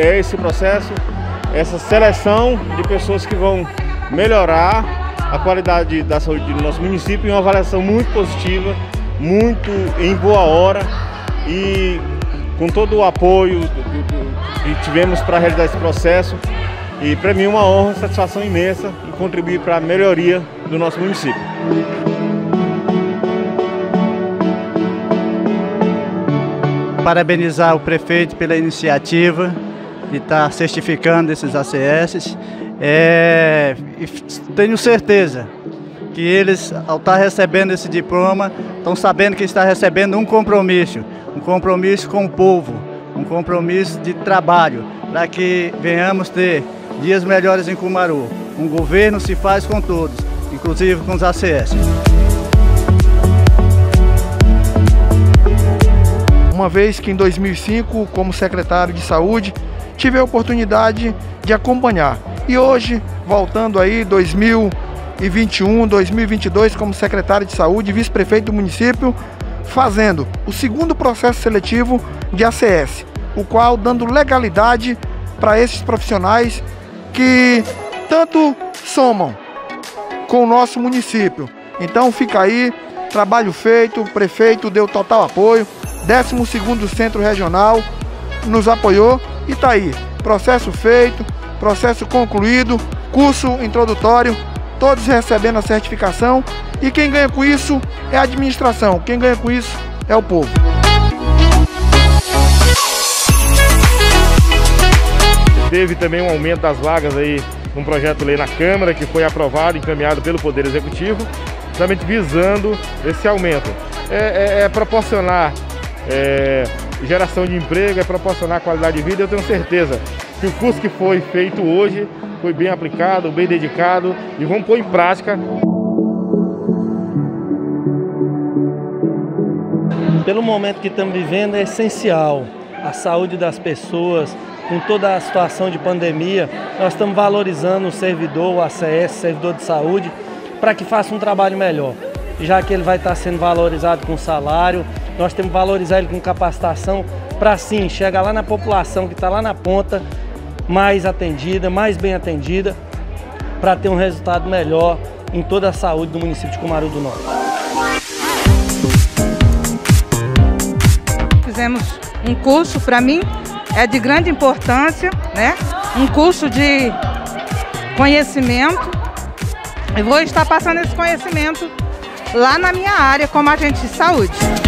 é esse processo, essa seleção de pessoas que vão melhorar a qualidade da saúde do nosso município em uma avaliação muito positiva, muito em boa hora e com todo o apoio que tivemos para realizar esse processo. E para mim é uma honra, uma satisfação imensa em contribuir para a melhoria do nosso município. Parabenizar o prefeito pela iniciativa de estar certificando esses ACS. E tenho certeza que eles, ao estar recebendo esse diploma, estão sabendo que está recebendo um compromisso com o povo, um compromisso de trabalho, para que venhamos ter dias melhores em Cumaru. Um governo se faz com todos, inclusive com os ACS. Uma vez que em 2005, como secretário de saúde, tive a oportunidade de acompanhar. E hoje, voltando aí 2021, 2022, como secretário de saúde e vice-prefeito do município, fazendo o segundo processo seletivo de ACS, o qual dando legalidade para esses profissionais que tanto somam com o nosso município. Então fica aí, trabalho feito, o prefeito deu total apoio, 12º Centro Regional nos apoiou e está aí, processo feito, processo concluído, curso introdutório, todos recebendo a certificação e quem ganha com isso é a administração, quem ganha com isso é o povo. Teve também um aumento das vagas aí num projeto de lei na Câmara que foi aprovado e encaminhado pelo Poder Executivo, justamente visando esse aumento. É proporcionar geração de emprego, é proporcionar qualidade de vida. Eu tenho certeza que o curso que foi feito hoje foi bem aplicado, bem dedicado e vamos pôr em prática. Pelo momento que estamos vivendo, é essencial a saúde das pessoas. Com toda a situação de pandemia, nós estamos valorizando o servidor, o ACS, servidor de saúde, para que faça um trabalho melhor. Já que ele vai estar sendo valorizado com salário, nós temos que valorizar ele com capacitação, para sim chegar lá na população que está lá na ponta, mais atendida, mais bem atendida, para ter um resultado melhor em toda a saúde do município de Cumaru do Norte. Fizemos um curso, para mim, é de grande importância, né? Um curso de conhecimento. Eu vou estar passando esse conhecimento lá na minha área como agente de saúde.